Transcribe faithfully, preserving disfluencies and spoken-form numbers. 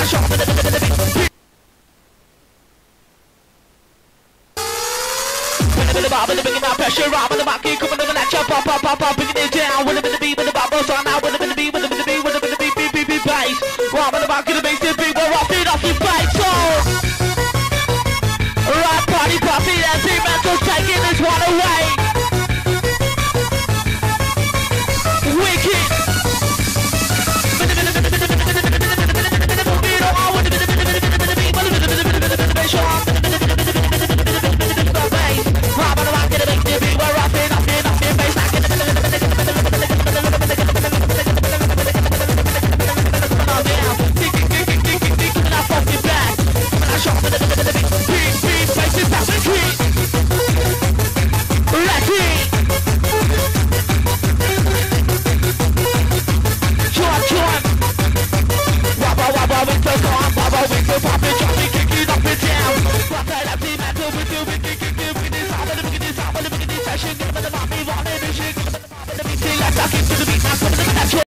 Pressure on the market, coming over that chop, pop, pop, pop, pop, bringing it down. With a bit of beat, with the bubbles on now, with a bit of beat, with a bit of beat, with a bit of beat, beat, beat, beat, bass. Rob on the market, the bass, the beat, we're off it, off your bike, so. Right, party, party, and team mentals taking this one away. Wicked. Give me the